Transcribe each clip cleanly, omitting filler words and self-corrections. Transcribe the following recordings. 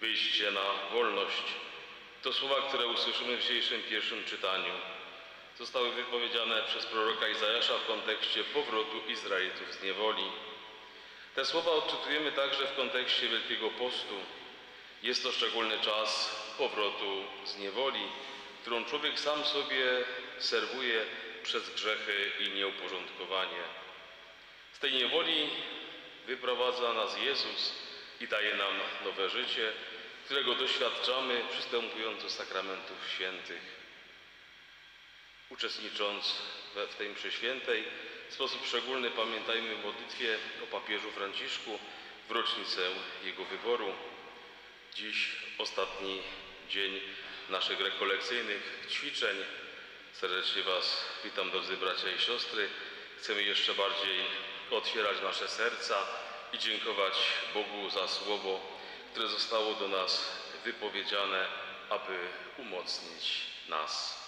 wyjście na wolność. To słowa, które usłyszymy w dzisiejszym pierwszym czytaniu, zostały wypowiedziane przez proroka Izajasza w kontekście powrotu Izraelitów z niewoli. Te słowa odczytujemy także w kontekście Wielkiego Postu. Jest to szczególny czas powrotu z niewoli, którą człowiek sam sobie serwuje przez grzechy i nieuporządkowanie. Z tej niewoli wyprowadza nas Jezus i daje nam nowe życie, którego doświadczamy przystępując do sakramentów świętych. Uczestnicząc w tej mszy świętej, w sposób szczególny pamiętajmy w modlitwie o papieżu Franciszku w rocznicę jego wyboru. Dziś ostatni dzień naszych rekolekcyjnych ćwiczeń. Serdecznie Was witam, drodzy bracia i siostry. Chcemy jeszcze bardziej otwierać nasze serca i dziękować Bogu za słowo, które zostało do nas wypowiedziane, aby umocnić nas.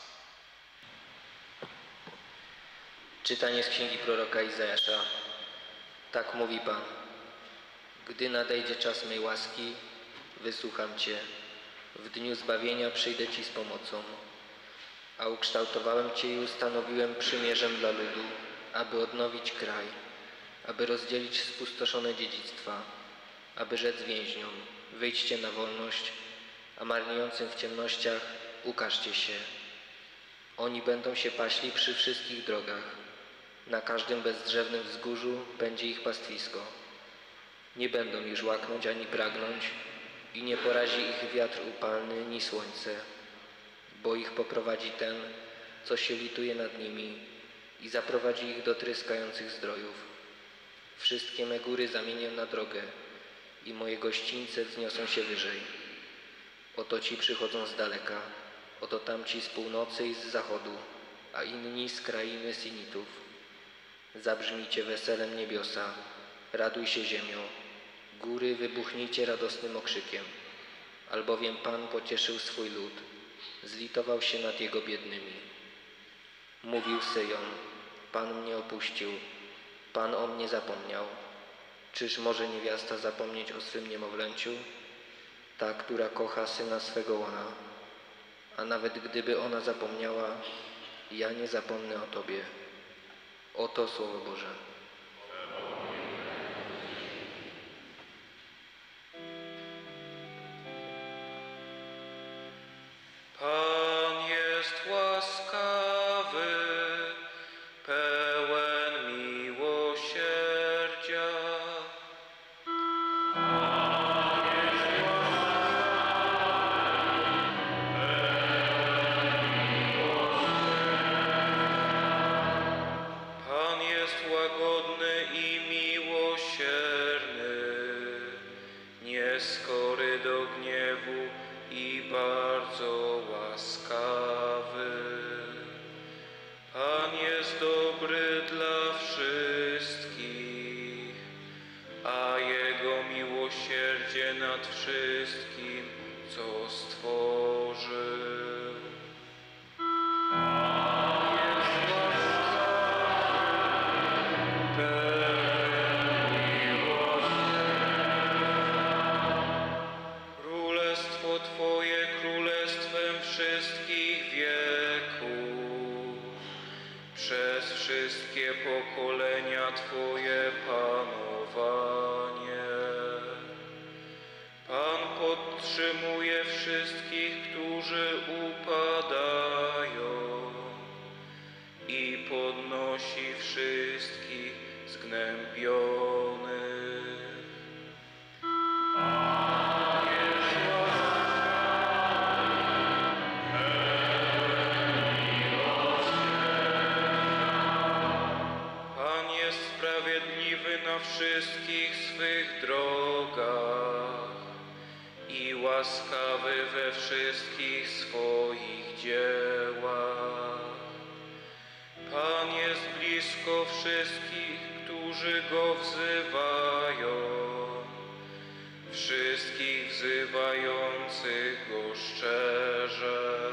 Czytanie z księgi proroka Izajasza. Tak mówi Pan. Gdy nadejdzie czas mej łaski, wysłucham Cię. W dniu zbawienia przyjdę Ci z pomocą. A ukształtowałem Cię i ustanowiłem przymierzem dla ludu, aby odnowić kraj, aby rozdzielić spustoszone dziedzictwa, aby rzec więźniom, wyjdźcie na wolność, a marniejącym w ciemnościach ukażcie się. Oni będą się paśli przy wszystkich drogach. Na każdym bezdrzewnym wzgórzu będzie ich pastwisko. Nie będą już łaknąć ani pragnąć i nie porazi ich wiatr upalny, ni słońce, bo ich poprowadzi ten, co się lituje nad nimi i zaprowadzi ich do tryskających zdrojów. Wszystkie me góry zamienię na drogę i moje gościńce wzniosą się wyżej. Oto ci przychodzą z daleka, oto tamci z północy i z zachodu, a inni z krainy Sinitów. Zabrzmijcie weselem niebiosa, raduj się ziemio, góry wybuchnijcie radosnym okrzykiem, albowiem Pan pocieszył swój lud, zlitował się nad jego biednymi. Mówił Syjon, Pan mnie opuścił, Pan o mnie zapomniał. Czyż może niewiasta zapomnieć o swym niemowlęciu? Ta, która kocha syna swego łona. A nawet gdyby ona zapomniała, ja nie zapomnę o Tobie. Oto Słowo Boże. Pan jest łaskawy, pełen miłosierdzia. Pan jest łagodny i miłosierny, nieskory do gniewu i bardzo łaskawy. Pan jest dobry dla wszystkich, a Jego miłosierdzie nad wszystkim, co stworzył. Królestwo Twoje królestwem wszystkich wieków, przez wszystkie pokolenia Twoje panowanie. Pan podtrzymuje wszystkich, którzy upadają i podnosi wszystkich zgnębionych. Sprawiedliwy na wszystkich swych drogach i łaskawy we wszystkich swoich dziełach. Pan jest blisko wszystkich, którzy Go wzywają, wszystkich wzywających Go szczerze.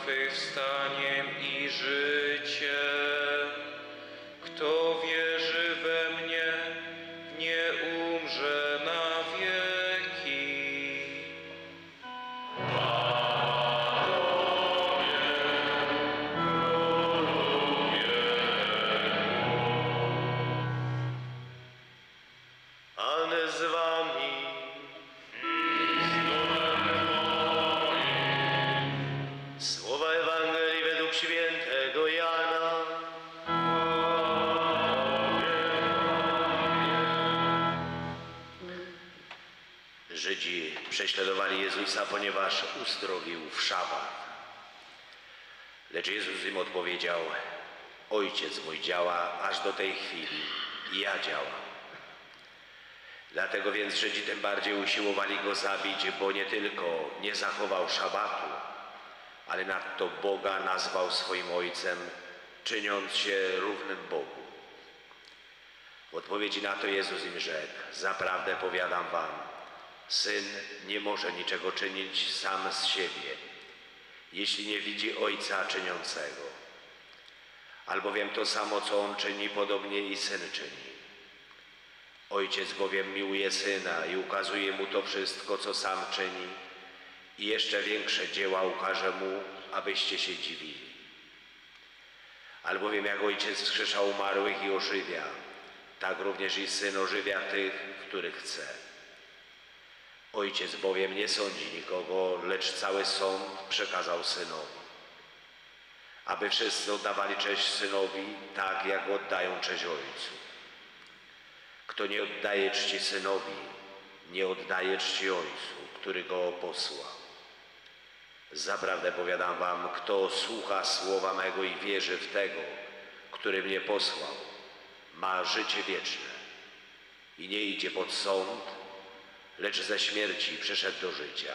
zmartwychwstaniem i życiem. Kto wierzy we mnie, nie umrze na wieki. Pan z wami. Słowa Ewangelii według świętego Jana. Żydzi prześladowali Jezusa, ponieważ uzdrowił w szabat. Lecz Jezus im odpowiedział: Ojciec mój działa aż do tej chwili i ja działam. Dlatego więc Żydzi tym bardziej usiłowali go zabić, bo nie tylko nie zachował szabatu, ale nadto Boga nazwał swoim Ojcem, czyniąc się równym Bogu. W odpowiedzi na to Jezus im rzekł: Zaprawdę powiadam wam, Syn nie może niczego czynić sam z siebie, jeśli nie widzi Ojca czyniącego. Albowiem to samo, co On czyni, podobnie i Syn czyni. Ojciec bowiem miłuje Syna i ukazuje Mu to wszystko, co sam czyni, i jeszcze większe dzieła ukaże Mu, abyście się dziwili. Albowiem jak Ojciec wskrzesza umarłych i ożywia, tak również i Syn ożywia tych, których chce. Ojciec bowiem nie sądzi nikogo, lecz cały sąd przekazał Synowi, aby wszyscy oddawali cześć Synowi, tak jak oddają cześć Ojcu. Kto nie oddaje czci Synowi, nie oddaje czci Ojcu, który Go posłał. Zaprawdę powiadam wam, kto słucha słowa mego i wierzy w tego, który mnie posłał, ma życie wieczne i nie idzie pod sąd, lecz ze śmierci przeszedł do życia.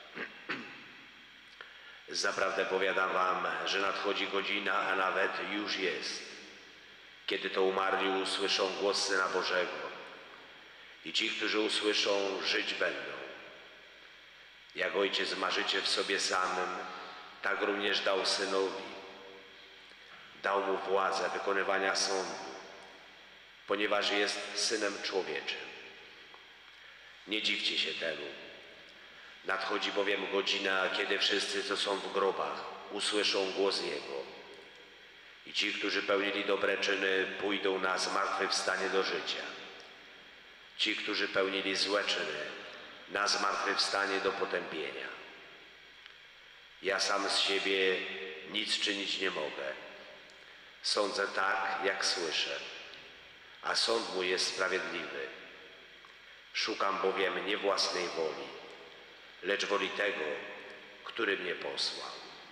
Zaprawdę powiadam wam, że nadchodzi godzina, a nawet już jest, kiedy to umarli usłyszą głos Syna Bożego i ci, którzy usłyszą, żyć będą. Jak Ojciec ma życie w sobie samym, tak również dał Synowi. Dał Mu władzę wykonywania sądu, ponieważ jest Synem Człowieczym. Nie dziwcie się temu. Nadchodzi bowiem godzina, kiedy wszyscy, co są w grobach, usłyszą głos Jego. I ci, którzy pełnili dobre czyny, pójdą na zmartwychwstanie do życia. Ci, którzy pełnili złe czyny, na zmartwychwstanie do potępienia. Ja sam z siebie nic czynić nie mogę. Sądzę tak, jak słyszę, a sąd mój jest sprawiedliwy. Szukam bowiem nie własnej woli, lecz woli tego, który mnie posłał.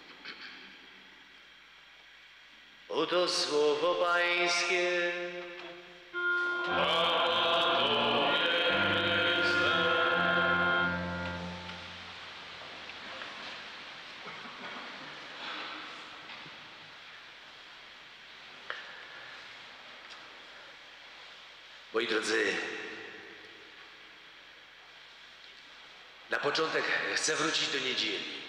Oto słowo Pańskie. Moi drodzy, na początek chcę wrócić do niedzieli.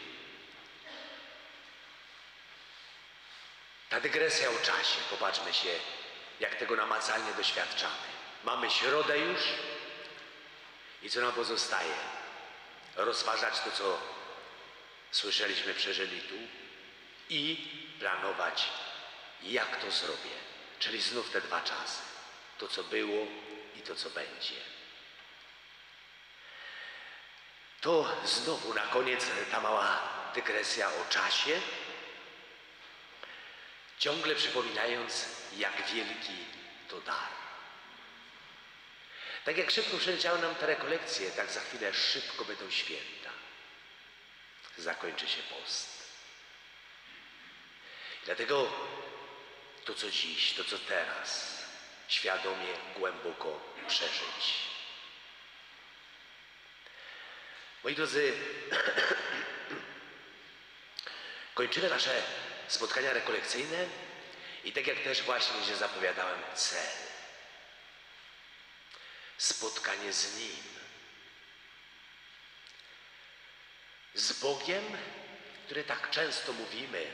Ta dygresja o czasie, popatrzmy się, jak tego namacalnie doświadczamy. Mamy środę już i co nam pozostaje? Rozważać to, co słyszeliśmy, przeżyli tu i planować, jak to zrobię. Czyli znów te dwa czasy. To, co było i to, co będzie. To znowu na koniec ta mała dygresja o czasie, ciągle przypominając, jak wielki to dar. Tak jak szybko przeleciały nam te rekolekcje, tak za chwilę szybko będą święta. Zakończy się post. I dlatego to, co dziś, to, co teraz, świadomie, głęboko przeżyć. Moi drodzy, kończymy nasze spotkania rekolekcyjne i tak jak też właśnie się zapowiadałem, cel. Spotkanie z Nim. Z Bogiem które tak często mówimy,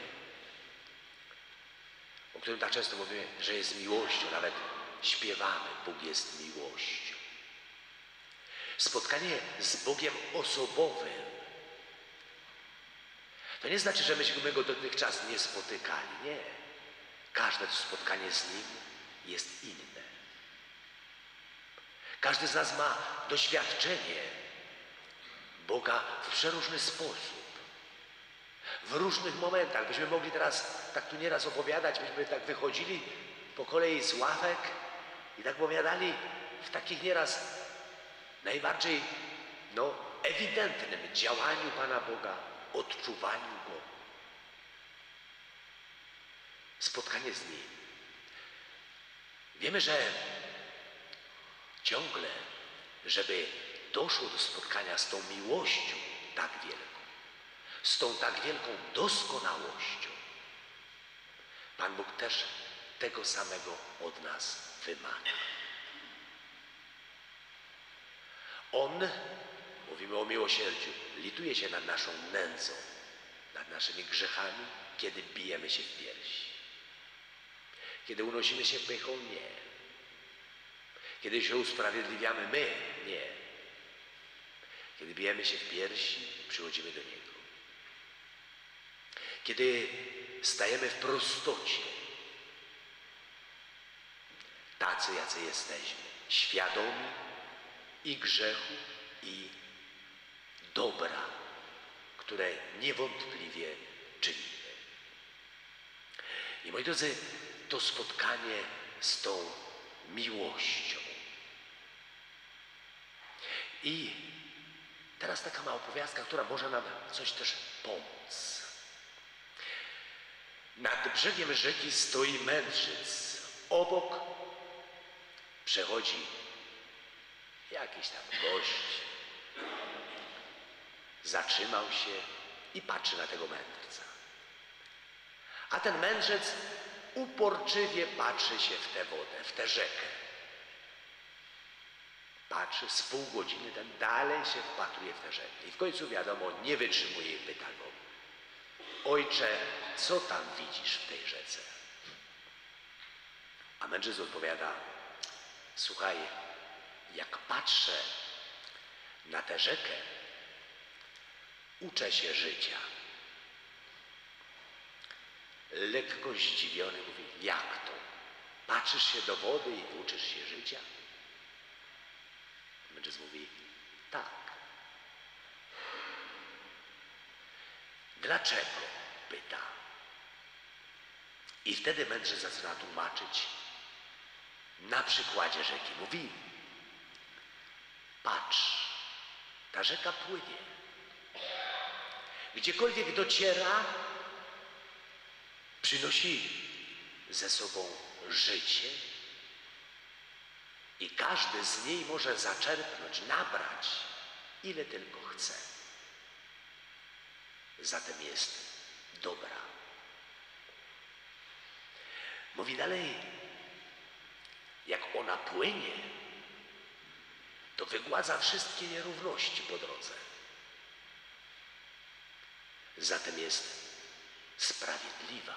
o którym tak często mówimy, że jest miłością, nawet śpiewamy, Bóg jest miłością. Spotkanie z Bogiem osobowym to nie znaczy, że myśmy go dotychczas nie spotykali. Nie. Każde to spotkanie z Nim jest inne. Każdy z nas ma doświadczenie Boga w przeróżny sposób. W różnych momentach. Byśmy mogli teraz tak tu nieraz opowiadać, byśmy tak wychodzili po kolei z ławek i tak opowiadali w takich nieraz najbardziej ewidentnym działaniu Pana Boga, odczuwaniu Go. Spotkanie z Nim. Wiemy, że ciągle, żeby doszło do spotkania z tą miłością tak wielką, z tą tak wielką doskonałością, Pan Bóg też tego samego od nas wymaga. On, mówimy o miłosierdziu, lituje się nad naszą nędzą, nad naszymi grzechami, kiedy bijemy się w piersi. Kiedy unosimy się pychą, nie. Kiedy się usprawiedliwiamy, my, nie. Kiedy bijemy się w piersi, przychodzimy do Niego. Kiedy stajemy w prostocie, tacy, jacy jesteśmy, świadomi i grzechu, i dobra, które niewątpliwie czynimy. I moi drodzy, to spotkanie z tą miłością. I teraz taka mała opowiastka, która może nam coś też pomóc. Nad brzegiem rzeki stoi mędrzec. Obok przechodzi jakiś tam gość. Zatrzymał się i patrzy na tego mędrca. A ten mędrzec uporczywie patrzy się w tę wodę, w tę rzekę. Patrzy, z pół godziny ten dalej się wpatruje w tę rzekę. I w końcu wiadomo, nie wytrzymuje i pyta go: ojcze, co tam widzisz w tej rzece? A mędrzec odpowiada: słuchaj, jak patrzę na tę rzekę, uczę się życia. Lekko zdziwiony mówi: jak to? Patrzysz się do wody i uczysz się życia? Mędrzec mówi: tak. Dlaczego? Pyta. I wtedy mędrzec zaczyna tłumaczyć na przykładzie rzeki. Mówi: patrz, ta rzeka płynie. Gdziekolwiek dociera, przynosi ze sobą życie i każdy z niej może zaczerpnąć, nabrać, ile tylko chce. Zatem jest dobra. Mówi dalej: jak ona płynie, to wygładza wszystkie nierówności po drodze. Zatem jest sprawiedliwa.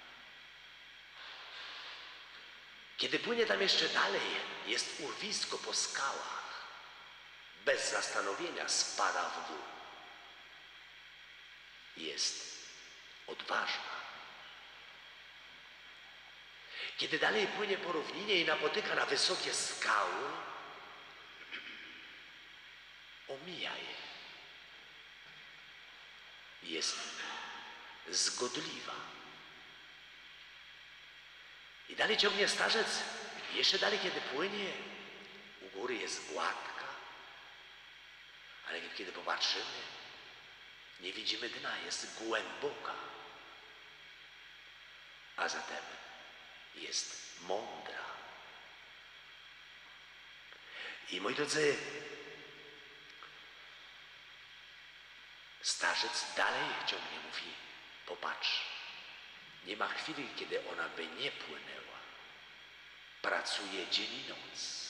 Kiedy płynie tam jeszcze dalej, jest urwisko po skałach. Bez zastanowienia spada w dół. Jest odważna. Kiedy dalej płynie po równinie i napotyka na wysokie skały, omija je. Jest zgodliwa. I dalej ciągnie starzec. Jeszcze dalej, kiedy płynie, u góry jest gładka, ale kiedy popatrzymy, nie widzimy dna, jest głęboka. A zatem jest mądra. I moi drodzy, starzec dalej ciągnie, mówi: popatrz, nie ma chwili, kiedy ona by nie płynęła. Pracuje dzień i noc.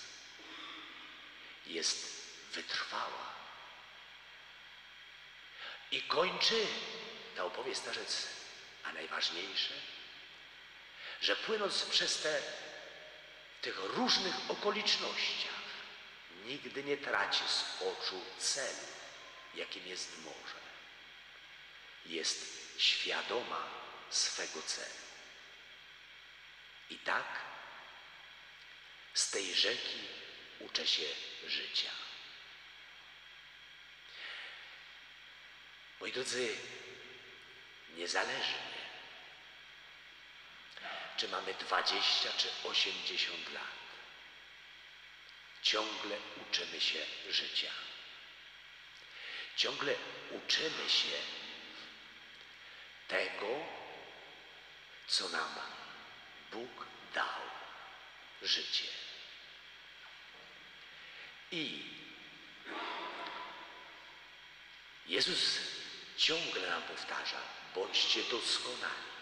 Jest wytrwała. I kończy to opowie starzec, a najważniejsze, że płynąc przez tych różnych okolicznościach, nigdy nie traci z oczu celu, jakim jest morze. Jest świadoma swego celu. I tak z tej rzeki uczę się życia. Moi drodzy, niezależnie, czy mamy 20 czy 80 lat, ciągle uczymy się życia. Ciągle uczymy się tego, co nam Bóg dał, życie. I Jezus ciągle nam powtarza, bądźcie doskonali.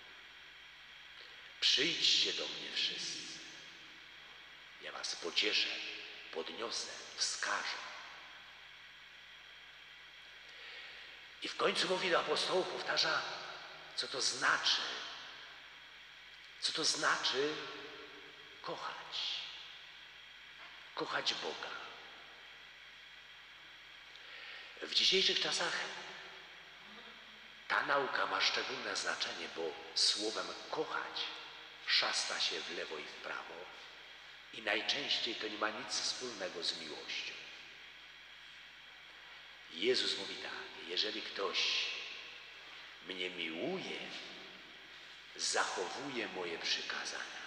Przyjdźcie do mnie wszyscy. Ja was pocieszę, podniosę, wskażę. I w końcu mówi do apostołów, powtarza, co to znaczy. Co to znaczy kochać. Kochać Boga. W dzisiejszych czasach ta nauka ma szczególne znaczenie, bo słowem kochać szasta się w lewo i w prawo i najczęściej to nie ma nic wspólnego z miłością. Jezus mówi tak, jeżeli ktoś mnie miłuje, zachowuje moje przykazania.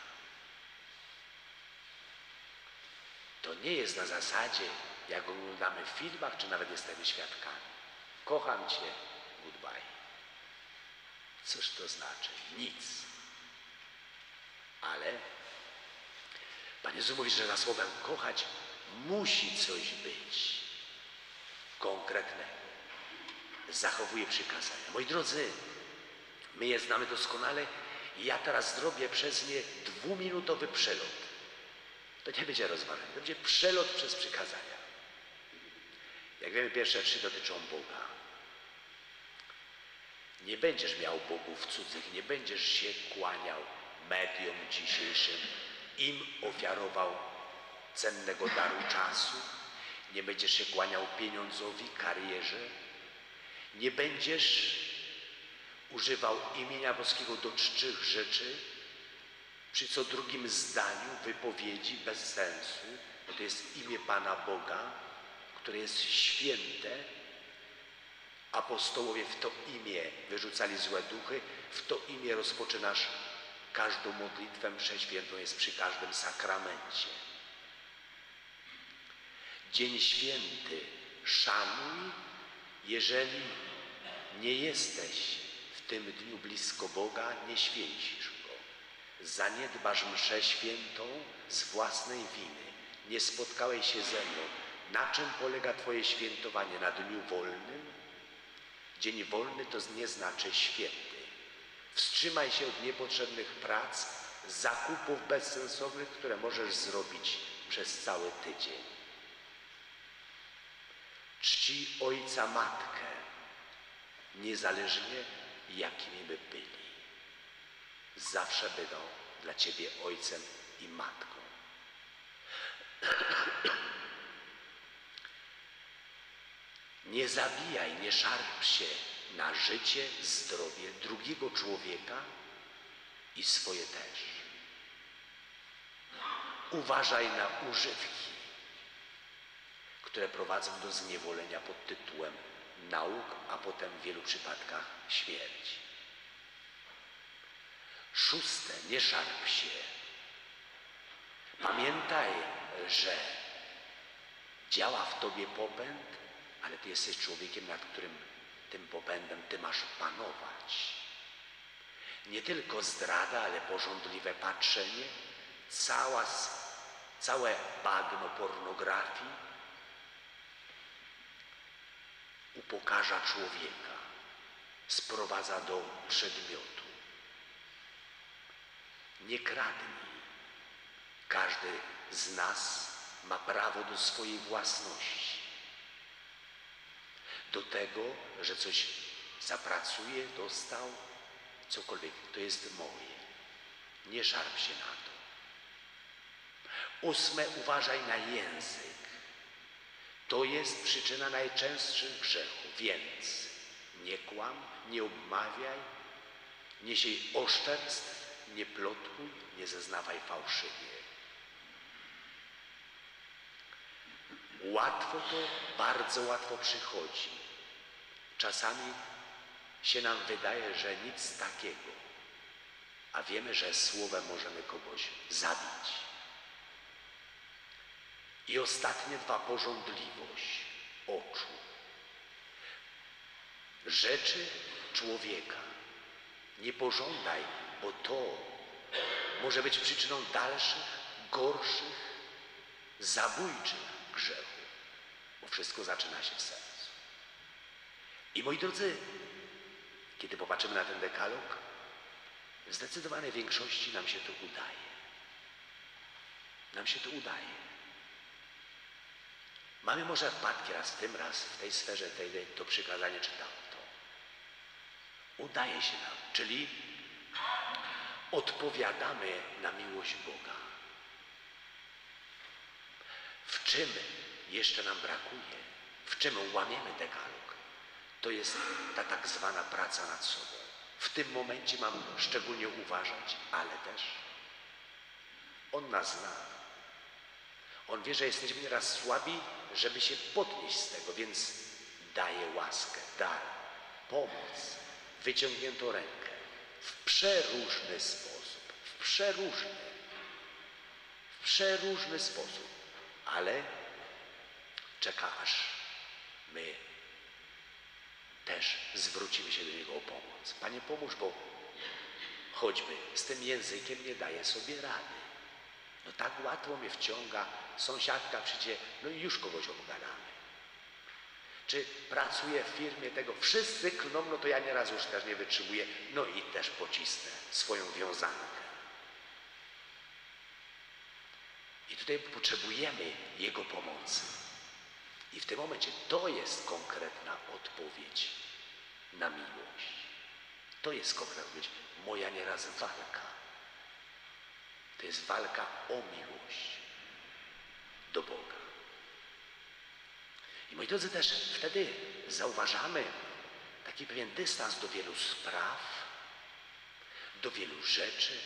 To nie jest na zasadzie, jak oglądamy w filmach, czy nawet jesteśmy świadkami. Kocham Cię, goodbye. Cóż to znaczy? Nic. Ale Pan Jezus mówi, że za słowem kochać musi coś być konkretnego. Zachowuje przykazania. Moi drodzy, my je znamy doskonale i ja teraz zrobię przez nie 2-minutowy przelot. To nie będzie rozważanie, to będzie przelot przez przykazania. Jak wiemy, pierwsze 3 dotyczą Boga. Nie będziesz miał bogów cudzych, nie będziesz się kłaniał mediom dzisiejszym, im ofiarował cennego daru czasu, nie będziesz się kłaniał pieniądzowi, karierze, nie będziesz używał imienia boskiego do czczych rzeczy, przy co drugim zdaniu wypowiedzi bez sensu, bo to jest imię Pana Boga, które jest święte. Apostołowie w to imię wyrzucali złe duchy, w to imię rozpoczynasz każdą modlitwę, mszę świętą jest przy każdym sakramencie. Dzień święty szanuj, jeżeli nie jesteś w tym dniu blisko Boga, nie święcisz Go. Zaniedbasz mszę świętą z własnej winy. Nie spotkałeś się ze mną. Na czym polega Twoje świętowanie? Na dniu wolnym? Dzień wolny to nie znaczy święty. Wstrzymaj się od niepotrzebnych prac, zakupów bezsensownych, które możesz zrobić przez cały tydzień. Czci ojca, matkę, niezależnie jakimi by byli. Zawsze będą dla Ciebie ojcem i matką. Nie zabijaj, nie szarp się na życie, zdrowie drugiego człowieka i swoje też. Uważaj na używki, które prowadzą do zniewolenia pod tytułem nauk, a potem w wielu przypadkach śmierci. 6. Nie szarp się. Pamiętaj, że działa w Tobie popęd, ale Ty jesteś człowiekiem, nad którym tym popędem Ty masz panować. Nie tylko zdrada, ale pożądliwe patrzenie, całe bagno pornografii upokarza człowieka, sprowadza do przedmiotu. Nie kradnij. Każdy z nas ma prawo do swojej własności. Do tego, że coś zapracuje, dostał, cokolwiek, to jest moje. Nie szarp się na to. 8. Uważaj na język. To jest przyczyna najczęstszych grzechów, więc nie kłam, nie obmawiaj, nie siej oszczerstw, nie plotkuj, nie zeznawaj fałszywie. Łatwo to, bardzo łatwo przychodzi. Czasami się nam wydaje, że nic takiego, a wiemy, że słowem możemy kogoś zabić. I ostatnie 2, pożądliwość oczu. Rzeczy człowieka nie pożądaj, bo to może być przyczyną dalszych, gorszych, zabójczych grzechów, bo wszystko zaczyna się w sercu. I moi drodzy, kiedy popatrzymy na ten dekalog, w zdecydowanej większości nam się to udaje. Nam się to udaje. Mamy może wpadki raz w tym, raz w tej sferze, to przykazanie czy tamto. Udaje się nam, czyli odpowiadamy na miłość Boga. W czym jeszcze nam brakuje? W czym łamiemy dekalog? To jest ta tak zwana praca nad sobą. W tym momencie mam szczególnie uważać, ale też On nas zna. On wie, że jesteśmy nieraz słabi, żeby się podnieść z tego, więc daje łaskę, dar, pomoc, wyciągniętą rękę w przeróżny sposób, w przeróżny sposób, ale czeka, aż my też zwrócimy się do Niego o pomoc. Panie, pomóż, bo choćby z tym językiem nie daję sobie rady. No tak łatwo mnie wciąga, sąsiadka przyjdzie, no i już kogoś obgadamy. Czy pracuję w firmie tego, wszyscy klną, no to ja nieraz już też nie wytrzymuję, no i też pocisnę swoją wiązankę. I tutaj potrzebujemy Jego pomocy. I w tym momencie to jest konkretna odpowiedź na miłość. To jest konkretna odpowiedź. Moja nieraz walka. To jest walka o miłość do Boga. I moi drodzy, też wtedy zauważamy taki pewien dystans do wielu spraw, do wielu rzeczy.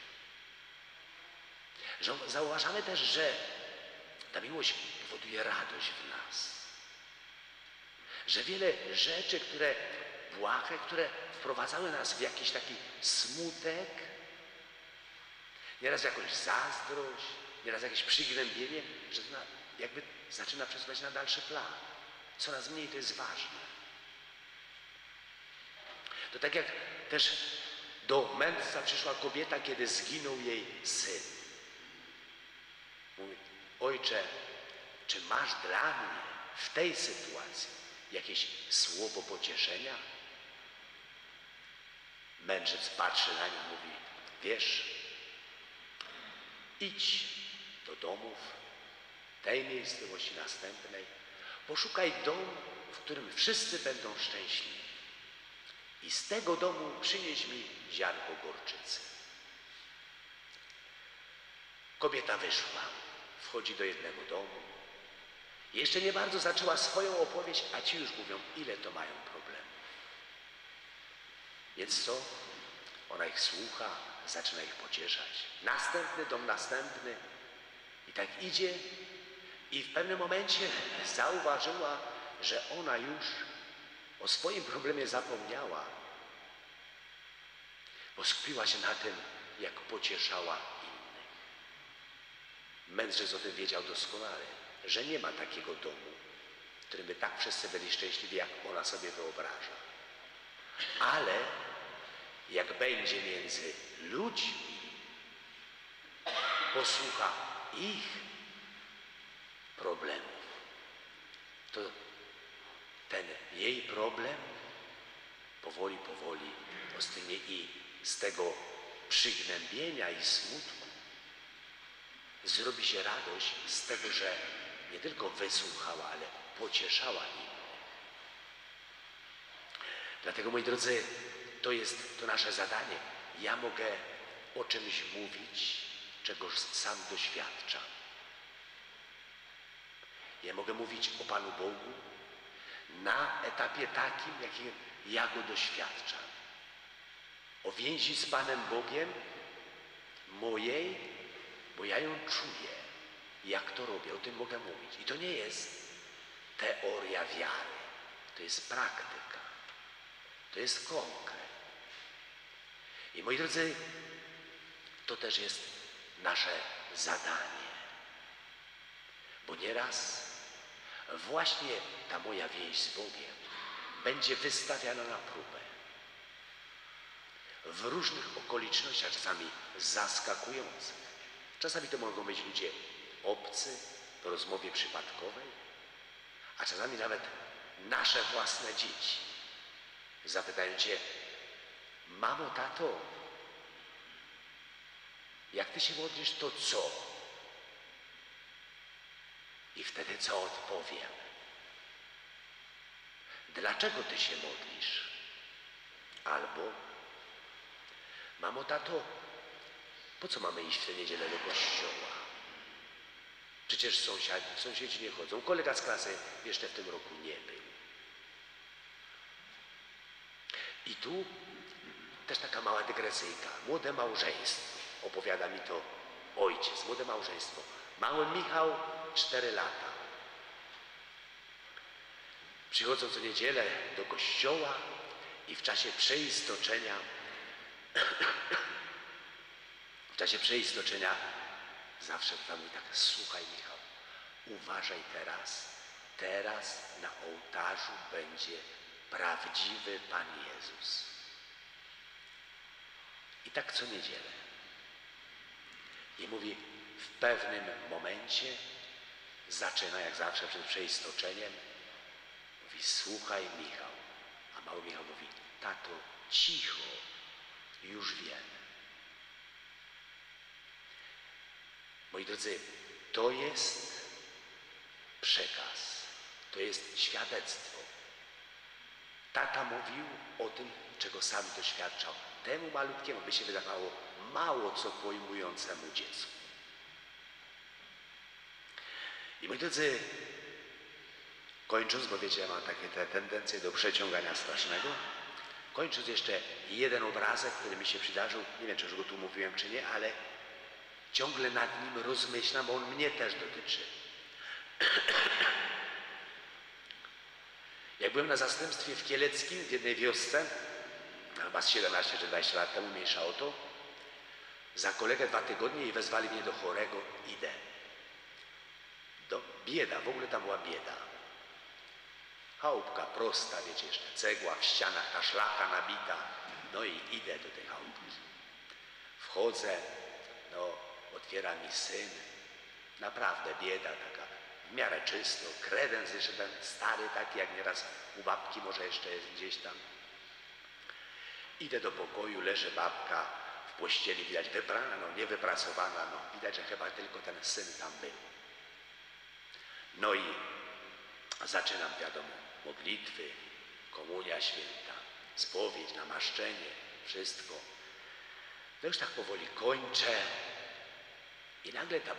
Zauważamy też, że ta miłość powoduje radość w nas. Że wiele rzeczy, które błahe, które wprowadzały nas w jakiś taki smutek, nieraz jakąś zazdrość, nieraz jakieś przygnębienie, że jakby zaczyna przesuwać na dalszy plan. Coraz mniej to jest ważne. To tak jak też do mędrca przyszła kobieta, kiedy zginął jej syn. Mówi: ojcze, czy masz dla mnie w tej sytuacji jakieś słowo pocieszenia? Mędrzec patrzy na nią, mówi: wiesz, idź do domów, tej miejscowości, następnej, poszukaj domu, w którym wszyscy będą szczęśliwi. I z tego domu przynieś mi ziarnko gorczycy. Kobieta wyszła, wchodzi do jednego domu. Jeszcze nie bardzo zaczęła swoją opowieść, a ci już mówią, ile to mają problemów. Więc co? Ona ich słucha, zaczyna ich pocieszać. Następny dom, następny. I tak idzie i w pewnym momencie zauważyła, że ona już o swoim problemie zapomniała, bo skupiła się na tym, jak pocieszała innych. Mędrzec o tym wiedział doskonale, że nie ma takiego domu, w którym by tak wszyscy byli szczęśliwi, jak ona sobie wyobraża. Ale jak będzie między ludźmi, posłucha ich problemów, to ten jej problem powoli ostygnie i z tego przygnębienia i smutku zrobi się radość z tego, że nie tylko wysłuchała, ale pocieszała innych. Dlatego, moi drodzy, to jest to nasze zadanie. Ja mogę o czymś mówić, czego sam doświadczam. Ja mogę mówić o Panu Bogu na etapie takim, jakim ja go doświadczam. O więzi z Panem Bogiem mojej, bo ja ją czuję. Jak to robię, o tym mogę mówić. I to nie jest teoria wiary, to jest praktyka, to jest konkret. I moi drodzy, to też jest nasze zadanie. Bo nieraz właśnie ta moja więź z Bogiem będzie wystawiana na próbę. W różnych okolicznościach, czasami zaskakujących. Czasami to mogą być ludzie obcy w rozmowie przypadkowej, a czasami nawet nasze własne dzieci. Zapytają cię: mamo, tato, jak ty się modlisz, to co? I wtedy co odpowiem? Dlaczego ty się modlisz? Albo: mamo, tato, po co mamy iść w tę niedzielę do kościoła? Przecież sąsiedzi nie chodzą. Kolega z klasy jeszcze w tym roku nie był. I tu też taka mała dygresyjka. Młode małżeństwo. Opowiada mi to ojciec. Młode małżeństwo. Mały Michał, 4 lata. Przychodzą co niedzielę do kościoła i w czasie przeistoczenia zawsze tam mi tak: słuchaj, Michał, uważaj teraz na ołtarzu będzie prawdziwy Pan Jezus. I tak co niedzielę. I mówi, w pewnym momencie zaczyna, jak zawsze przed przeistoczeniem, mówi: słuchaj, Michał. A mały Michał mówi: tato, cicho, już wiem. Moi drodzy, to jest przekaz, to jest świadectwo. Tata mówił o tym, czego sam doświadczał. Temu malutkiemu by się wydawało mało co pojmującemu dziecku. I moi drodzy, kończąc, bo wiecie, ja mam takie te tendencje do przeciągania strasznego, kończąc jeszcze jeden obrazek, który mi się przydarzył, nie wiem, czy już go tu mówiłem, czy nie, ale ciągle nad nim rozmyślam, bo on mnie też dotyczy. Jak byłem na zastępstwie w Kieleckim, w jednej wiosce, chyba z 17 czy 20 lat temu, mniejsza o to, za kolegę 2 tygodnie i wezwali mnie do chorego, idę. Bieda, w ogóle tam była bieda. Chałupka prosta, wiecie, jeszcze cegła w ścianach, ta szlacha nabita. No i idę do tej chałupki. Wchodzę, otwiera mi syn. Naprawdę bieda taka, w miarę czysto. Kredens jeszcze ten stary, taki jak nieraz u babki, może jeszcze jest gdzieś tam. Idę do pokoju, leży babka w pościeli, widać wyprana, nie wyprasowana, widać, że chyba tylko ten syn tam był. No i zaczynam, wiadomo, modlitwy, komunia święta, spowiedź, namaszczenie, wszystko. No już tak powoli kończę i nagle ta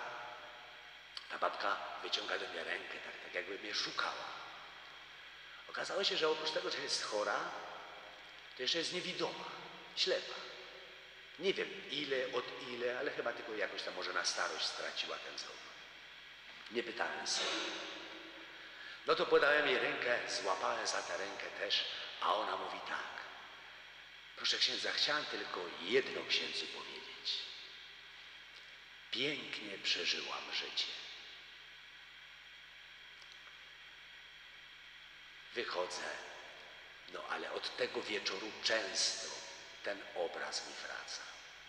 babka wyciąga do mnie rękę, tak jakby mnie szukała. Okazało się, że oprócz tego, że jest chora, to jeszcze jest niewidoma, ślepa. Nie wiem od ile, ale chyba tylko jakoś tam może na starość straciła ten wzrok. Nie pytałem sobie. No to podałem jej rękę, złapałem za tę rękę też, a ona mówi tak: proszę księdza, chciałem tylko jedno księdzu powiedzieć. Pięknie przeżyłam życie. Wychodzę, ale od tego wieczoru często ten obraz mi wraca.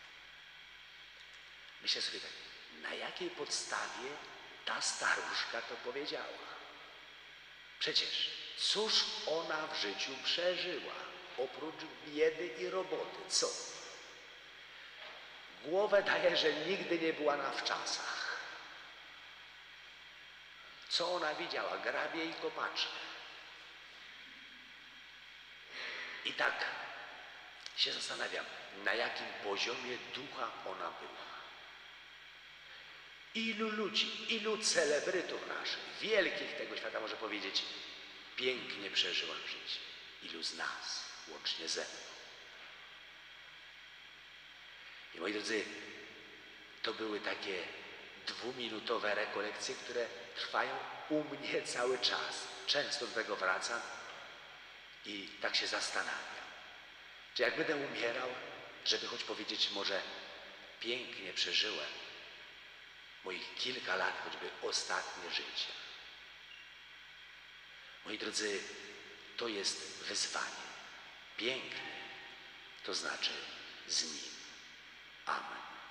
Myślę sobie tak, na jakiej podstawie ta staruszka to powiedziała? Przecież cóż ona w życiu przeżyła, oprócz biedy i roboty? Co? Głowę daje, że nigdy nie była na wczasach. Co ona widziała? Grabie i kopaczkę. I tak się zastanawiam, na jakim poziomie ducha ona była. Ilu ludzi, ilu celebrytów naszych, wielkich tego świata, może powiedzieć, pięknie przeżyła życie. Ilu z nas, łącznie ze mną. I moi drodzy, to były takie dwuminutowe rekolekcje, które trwają u mnie cały czas. Często do tego wracam i tak się zastanawiam. Czy jak będę umierał, żeby choć powiedzieć może pięknie przeżyłem moich kilka lat, choćby ostatnie życie. Moi drodzy, to jest wyzwanie. Pięknie, to znaczy z Nim. Amen.